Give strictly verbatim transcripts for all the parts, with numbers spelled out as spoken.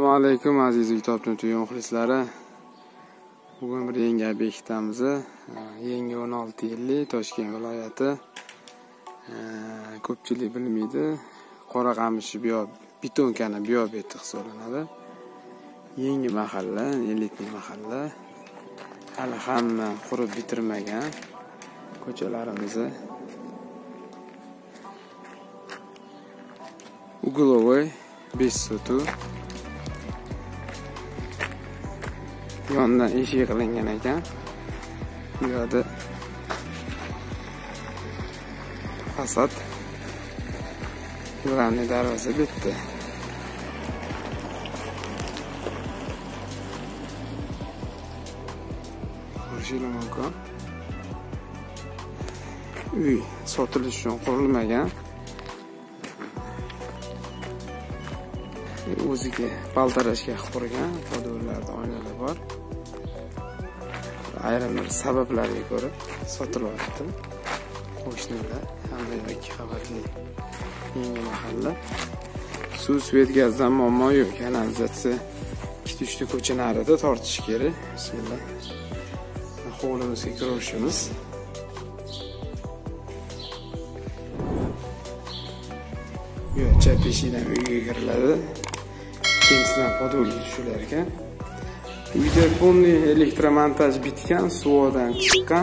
Assalomu alaykum aziz YouTube muxlislari. Bugun bir yangi obyektimiz, yangi o'n olti yillik Toshkent viloyati. Ko'pchilik bilmaydi, Qoraqamish biyo Bitonkani biobeti hisoblanadi. Yangi mahalla, elitli mahalla. Hali hamma qurib bitirmagan ko'chalarimiz. Uglovoy besh sotu. Yondan eshik qilingan ekan. Bu yerda fasad. Yo'lni darvoza bitdi. Ko'rishingiz mumkin. Uy sotilish uchun qurilmagan. O'ziga baltarashga qurgan, podollarda oynalar bor. Ayrim bir sabablarga ko'ra sotilyapti. Qo'shnilar hamda ikki qavatli yangi mahalla. Suv, svet, gazdan muammo yo'q. Kanalizatsiya ikki uch ta ko'cha narida tortish kerak. Bismillah. Hovlimizga kirishimiz. Yo, chap eshikdan uyga kiriladi. Ikkinchidan podolga tushilar ekan. Uyda bunday elektromontaj bitgan, suvodan chiqqan.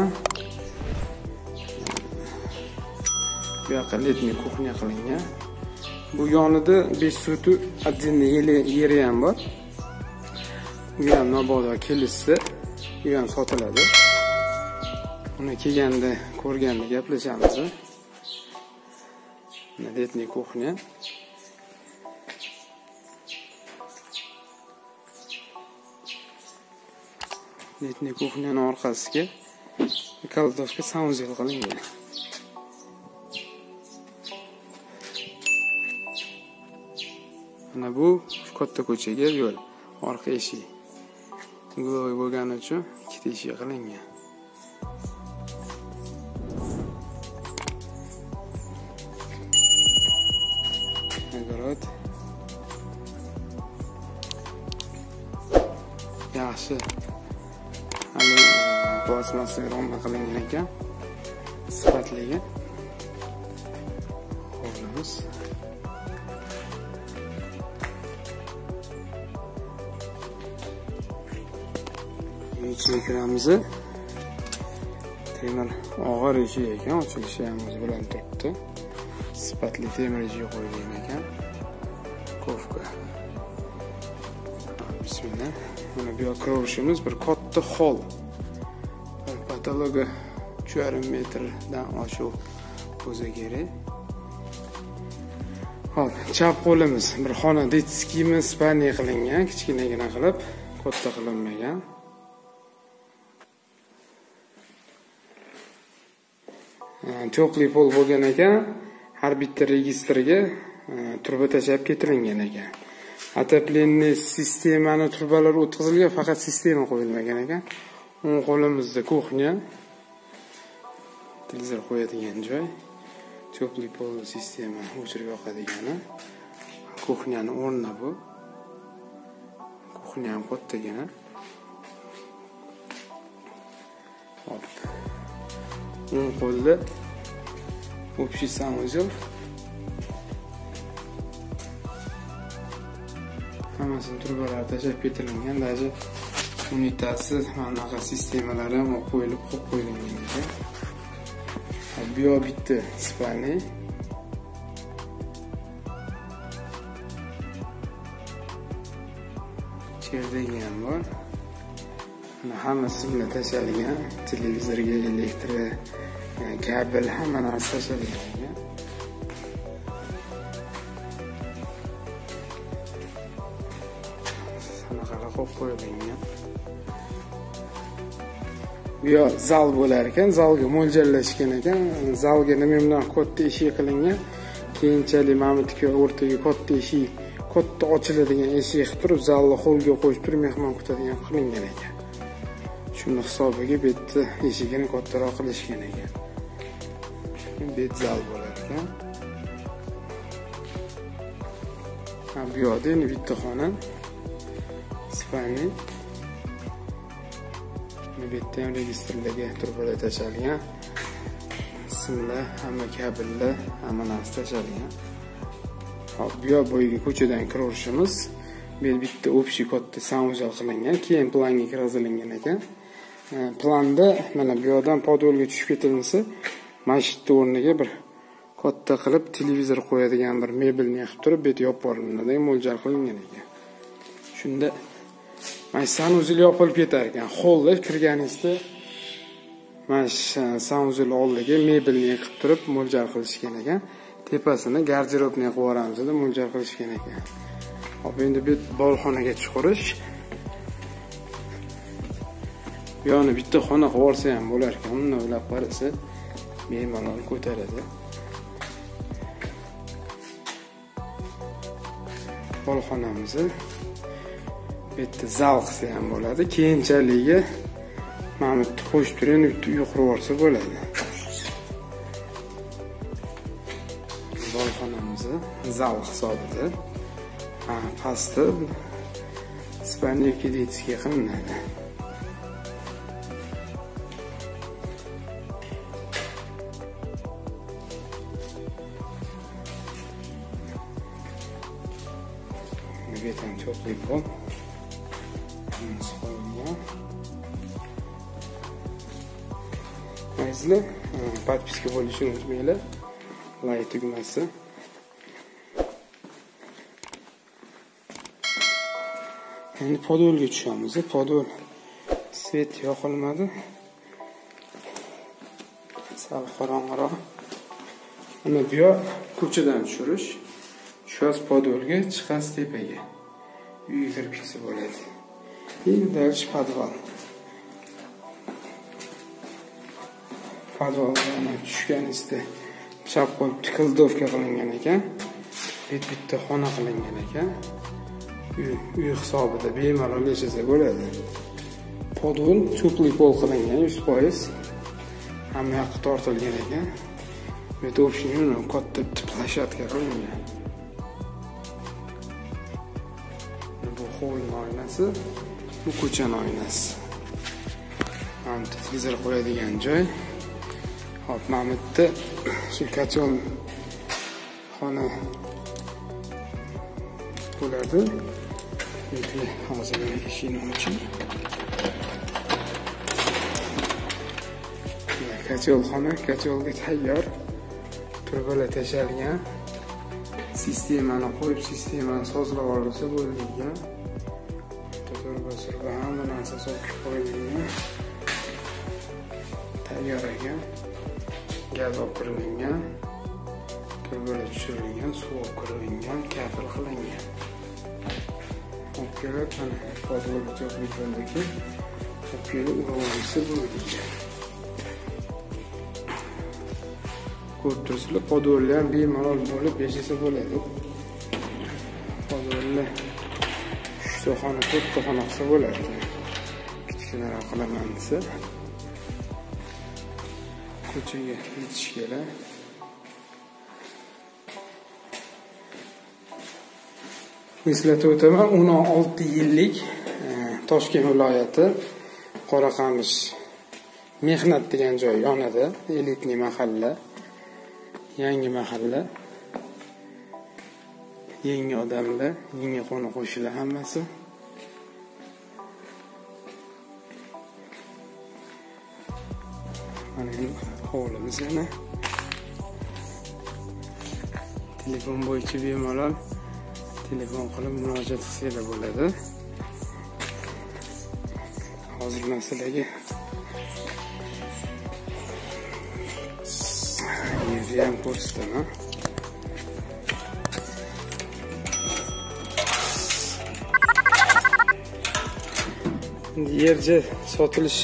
Bu yoqqa letniy kuxnya qilingan. Bu yonida besh sotu отдельный yeri ham bor. Bu ham mabodo kelishsa, bu ham sotiladi. Uni kelganda, ko'rganda gaplashamiz. Letniy kuxnya. Letniy kuxnyaning orqasiga kaldovka saunzel qilingan. Mana bu katta ko'chaga yo'l, orqa eshik. Ulovoy bo'lgani uchun ikkita eshik qilingan. Огород. Yaxshi. Hali plastmassa romla qilingan ekan. Sifatligi. Hovlimiz. Ichiga kiramiz. Temir og'ir eshik ekan, ochilishi ham o'zi bilan turibdi. Sifatli temir eshik qo'yilgan ekan. Kofka. Bismillah. Mana bu yoqqa kirishimiz bir katta hol. Patologa uch yarim metrdan oshiq bo'lsa kerak. Hop, chap qo'limiz bir xona detskimi spaniya qilingan, kichkinagina qilib, katta qilinmagan. To'pli pol bo'lgan ekan, har bitta registrga turba tashab ketilingan ekan. Отопление sistemani turbalari o'tkazilgan, faqat sistema qo'yilmagan ekan. O'ng qo'limizda kuxnya, televizor qo'yadigan joy, to'pli pol sistema o'chirib yoqadigani. Kuxnyaning o'rni bu. Kuxnya ham kattagina. Hop. O'ng qo'lda общий санузел. Hammasini turbalar tashab ketilingan, даже unitasi manaqa sistemalari ham qo'yilib qo'yib qo'yilgan ekan. Bu bitta spani. Cherdagi ham bor. Mana hammasi bilan tashalgan, televizorga elektr kabel hamma narsa tashalgan. Qanaqa qo'yib qo'yilgan. Bu yoq zal bo'lar ekan, zalga mo'ljallashgan ekan. Zalga nima bilan katta eshik qilingan. Keyinchalik Mamatga o'rtaga katta eshik, katta ochiladigan eshik qilib turib, zalni xo'lga qo'yib turib mehmon kutadigan qilingan ekan. Shuni hisobiga bu yerda eshigini kattaroq qilishgan ekan. Bet zal bo'lar ekan. Ha, bu yoqda endi bitta xona. spayni. Bu yerda ham registrlarga turbalar tashlangan. Ismlar, hamma kabellar, hamma narsa tashlangan. Hop, bu yoq bo'yiga ko'chadan kiraverishimiz. Bu bitta общий katta sanuzal qilingan, keyin planga kirgizilgan ekan. Planda mana bu yoqdan podolga tushib ketilsa, mashina o'rniga bir katta qilib televizor qo'yadigan bir mebelni qilib turib, bu yerga yopib yuboriladi, mo'ljal qilingan ekan. Shunda mana sanuzil yopilib ketar ekan. Xollga kirganingizda mana sanuzil oldiga mebelni qilib turib, mo'ljal qilishgan ekan. Tepasini garderobni qilib yuboramiz deb mo'ljal qilishgan ekan. Hop, endi bu bolxonaga chiqarish. Bu yoqni bitta xona qilib olsa ham bo'lar ekan. Uni o'ylab qarasa, bemalol ko'taradi. Bolxonamizni bu yerda zal qilsa ham bo'ladi. Keyinchalik mana bu qo'shib turib, bitta uy qurib olsa bo'ladi. Bolxonamizni zal hisobida. Ha, pastda spayni kreditga qilinadi. Beton cho'qlik bor. Sizlar podpiska bo'lishni unutmanglar. Like tugmasi. Endi podolga tushamiz. Podol svet yoqilmadi. Sal qorong'iroq. Mana bu yoq ko'chadan tushirish. Shoz podolga chiqasiz tepaga. Uyga kirib ketsa bo'ladi. Endi dalish podval. Podvalga tushganingizda chap qo'l tikildovka qilingan ekan. Bitta xona qilingan ekan. Uy hisobida bemalol yashasa bo'ladi. Podol cho'plik pol qilingan yuz foiz. Hamma yoqqa tortilgan ekan. Bu o'shning katta plashatka qilingan. Bu hovli oynasi, bu ko'chaning oynasi. Ham televizor qo'yadigan joy. Hop, mana bu yerda shu kachol xona bo'ladi. Endi hozir eshikni oching. Kachol xona, kacholga tayyor. Turbalar tashlangan. Sistemani qo'yib, sistemani sozlab olsa bo'lgan. Turba surba hamma narsa sozlab qo'yilgan. Tayyor ekan. Gaz o'pirilgan. Turbalar tushirilgan, suv o'pirilgan, kafil qilingan. O'pkelib, mana podolga cho'qlik bo'ldiki, o'pkelib urg'isi bo'lgan. Ko'rib turibsizlar, podollar ham bemalol bo'lib yashasa bo'ladi. Podollar uchta xona, to'rtta xona qilsa bo'ladi. Kichkinaroq qilaman desa, ko'chaga yetish kerak. Eslatib o'taman, o'n olti yillik Toshkent viloyati Qoraqamish Mehnat degan joy yonida, elitniy mahalla. Yangi mahalla. Yangi odamlar, yangi qo'ni qo'shnilar hammasi. Mana bu hovlimiz yana. Telefon bo'yicha bemalol telefon qilib murojaat qilsanglar bo'ladi. Hozir masalaga yerni ham ko'rsataman. Yerga sotilish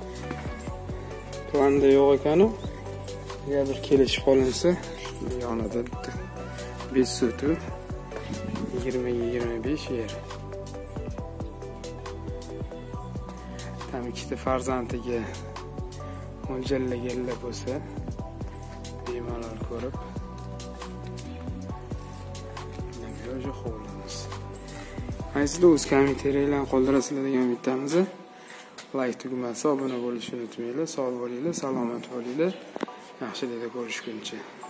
planda yo'q ekan-u. Agar bir kelishib qolinsa, yonida besh sotu yigirma yigirma besh yer. Tam ikkita farzandiga mo'ljallaganlar bo'lsa, bemalol ko'rib. Mana bu hovlimiz. Aysizlar o'z kommentariylarni qoldirasizlar degan umiddamiz. Like tugmasi, obuna bo'lishni unutmanglar. Sog' bo'linglar, salomat bo'linglar. Yaxshilikda ko'rishguncha.